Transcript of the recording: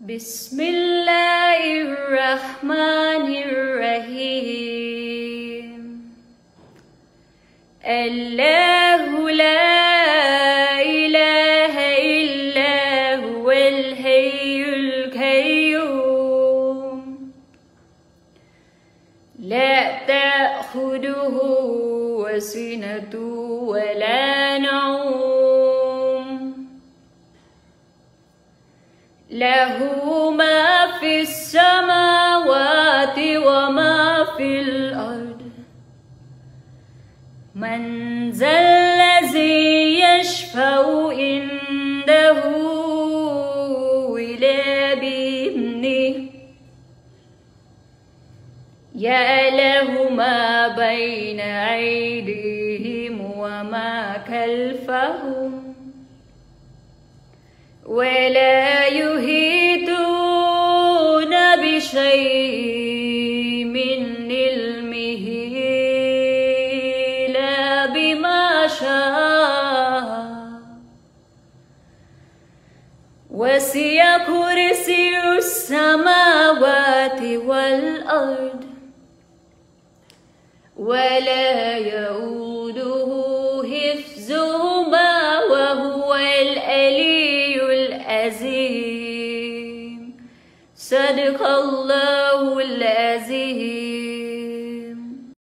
بسم الله الرحمن الرحيم. الله لا إله إلا هو الحي القيوم لا تأخذه سنة ولا نوم له ما في السماوات وما في الأرض. من ذا الذي يشفع عنده إلا بإذنه يعلم ما بين أيديهم وما خلفهم ولا يحيطون بشيء من علمه إلا بما شاء وسع كرسيه السماوات والأرض ولا يؤوده حفظهما وهو العلي العظيم. صدق الله.